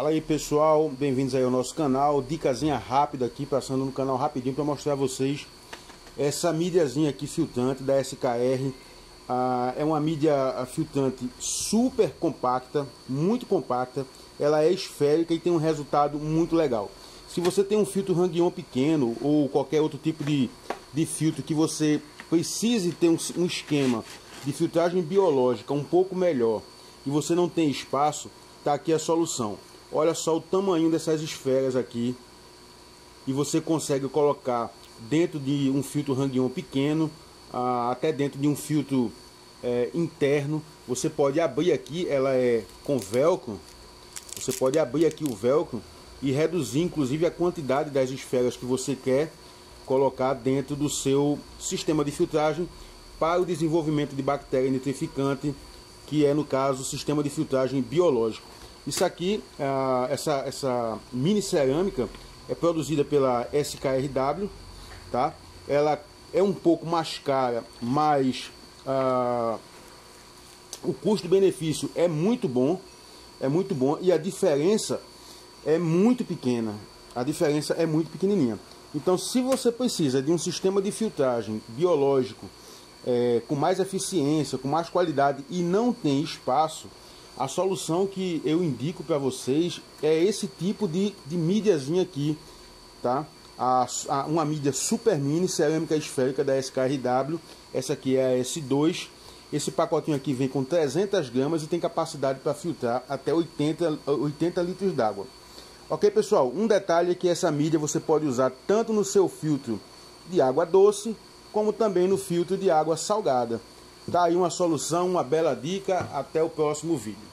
Fala aí pessoal, bem-vindos aí ao nosso canal. Dicasinha rápida aqui, passando no canal rapidinho para mostrar a vocês essa mídiazinha aqui filtrante da SKR. É uma mídia filtrante super compacta, muito compacta. Ela é esférica e tem um resultado muito legal. Se você tem um filtro Hang-On pequeno ou qualquer outro tipo de filtro que você precise ter um esquema de filtragem biológica um pouco melhor e você não tem espaço, tá aqui a solução. Olha só o tamanho dessas esferas aqui, e você consegue colocar dentro de um filtro Hang-On pequeno, até dentro de um filtro interno. Você pode abrir aqui, ela é com velcro, você pode abrir aqui o velcro e reduzir inclusive a quantidade das esferas que você quer colocar dentro do seu sistema de filtragem para o desenvolvimento de bactéria nitrificante, que é no caso o sistema de filtragem biológico. Isso aqui, essa mini cerâmica é produzida pela SKRW, tá? Ela é um pouco mais cara, mas o custo-benefício é muito bom, e a diferença é muito pequena. A diferença é muito pequenininha. Então, se você precisa de um sistema de filtragem biológico com mais eficiência, com mais qualidade e não tem espaço, a solução que eu indico para vocês é esse tipo de mídiazinha aqui, tá? Uma mídia super mini cerâmica esférica da SKRW. Essa aqui é a S2. Esse pacotinho aqui vem com 300 gramas e tem capacidade para filtrar até 80 litros d'água. Ok, pessoal? Um detalhe é que essa mídia você pode usar tanto no seu filtro de água doce, como também no filtro de água salgada. Tá aí uma solução, uma bela dica. Até o próximo vídeo.